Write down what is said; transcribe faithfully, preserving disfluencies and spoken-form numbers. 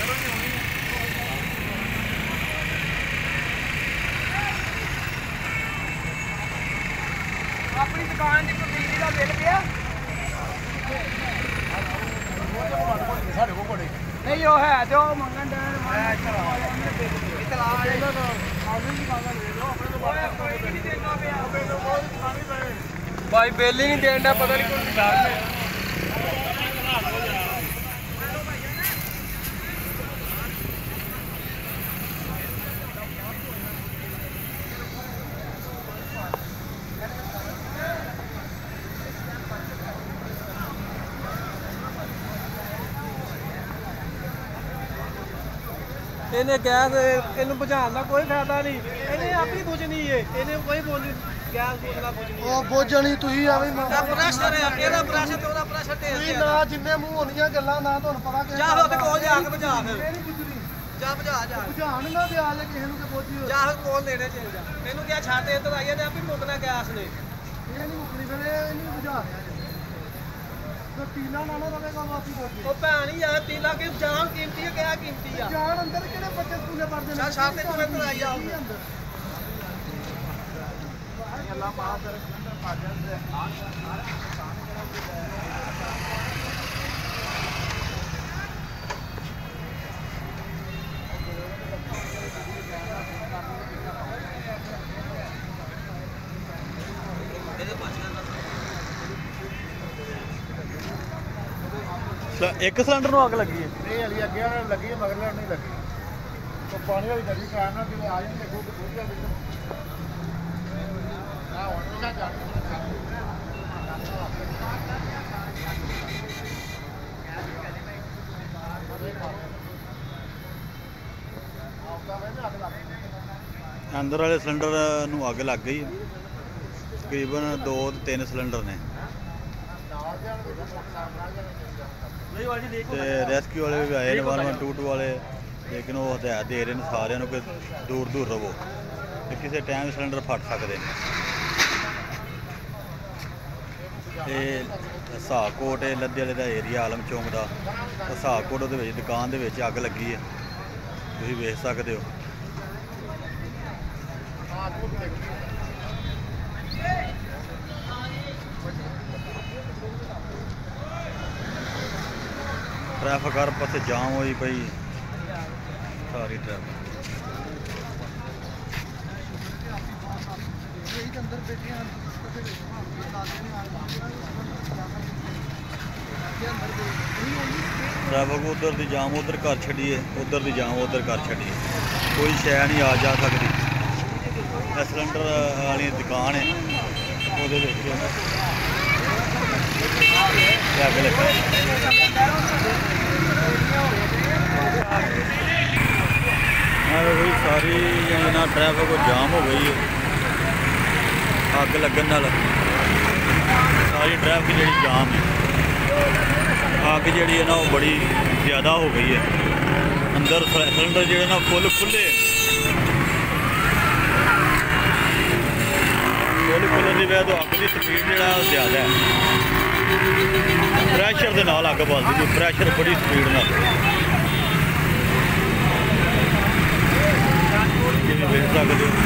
अपनी दुकान की बिजली का बिल गया नहीं वो है जो मंगन भाई बिल ही नहीं देना पता नहीं कौन इन्हें गैस इन बुझाने का कोई फायदा नहीं इन्हें आप ही बुझनी है इन्हें कोई बोल गैस बुझना बुझनी है बुझनी तुही आवे प्रेशर है एदा प्रेशर ते ओदा प्रेशर ते ना जिन्ने मूंह होनियां गल्लां ना ਤੁਹਾਨੂੰ ਪਤਾ ਕਿ ਜਾ ਫਿਰ ਕੋਲ ਜਾ ਕੇ ਬੁਝਾ ਫਿਰ ਜਾ ਬੁਝਾ ਜਾ ਬੁਝਾਣ ਨਾ ਦੇ ਆ ਜੇ ਕਿਸੇ ਨੂੰ ਕਿ ਬੋਝੀ ਜਾ ਫਿਰ ਕੋਲ ਲੈਣੇ ਚੱਲ ਜਾ ਮੈਨੂੰ ਕਿਹਾ ਛੱਡ ਇੱਧਰ ਆਈਏ ਤੇ ਆਪੇ ਮੁੱਕਣਾ ਗੈਸ ਨੇ ਇਹ ਨਹੀਂ ਮੁੱਕਣੀ ਫਿਰ ਇਹ ਨਹੀਂ ਬੁਝਾ ਰਿਹਾ तो तीला ना ना रवेगा वापी बोली ओ भैन ही यार तीला की जान कीमती है क्या कीमती है जान अंदर केड़े बच्चे स्कूले पढ़दे ने शाम तक तुम्हें आई आओ अंदर अल्लाह पाक तेरे अंदर पाजन से एक सिलेंडर ਨੂੰ ਅੱਗ ਲੱਗੀ ਹੈ ਇਹ ਵਾਲੀ ਅੱਗੇ ਵਾਲੇ ਲੱਗੀ ਹੈ ਮਗਰਲੇ ਨਹੀਂ ਲੱਗੀ तो पानी वाली गड्डी कार ना कि आ जाए देखो तो पूछ लिया हां और क्या जा अंदर वाले सिलेंडर ਨੂੰ ਅੱਗ ਲੱਗ ਗਈ ਤਕਰੀਬਨ दो तीन सिलेंडर ने ਤੇ ਰੈਸਕਿਊ ਵਾਲੇ ਵੀ ਆਏ ਨੇ वन वन टू टू ਵਾਲੇ लेकिन वो हदायत दे रहे हैं सारे कि दूर दूर रवो तो किसी टाइम सिलेंडर फट सकते हैं हसाकोट लद्दे वाले का एरिया आलम चौंक का हसाकोट दुकान के अग लगी है तुम वेख सकते हो ट्रैफिक हर पासे जाम हुई पई सारी ट्रैफिक ट्रैफिक उधर दी जाम उधर कर छड़िए उधर दी जाम उधर कर छड़िए कोई शै नहीं आ जा सकती सिलेंडर वाली दुकान है वो अग लगी सारी ना ट्रैफिक जाम हो गई है अग लगन नाल सारी ट्रैफिक जी जाम है अग जी है ना वो बड़ी ज़्यादा हो गई है अंदर सिलेंडर जो ना फुल खुले फुल खुलने की वजह तो अग की स्पीड जो ज़्यादा है प्रैशर के नाल अग बलदी जी प्रैशर बड़ी स्पीड नाल देख सकते हो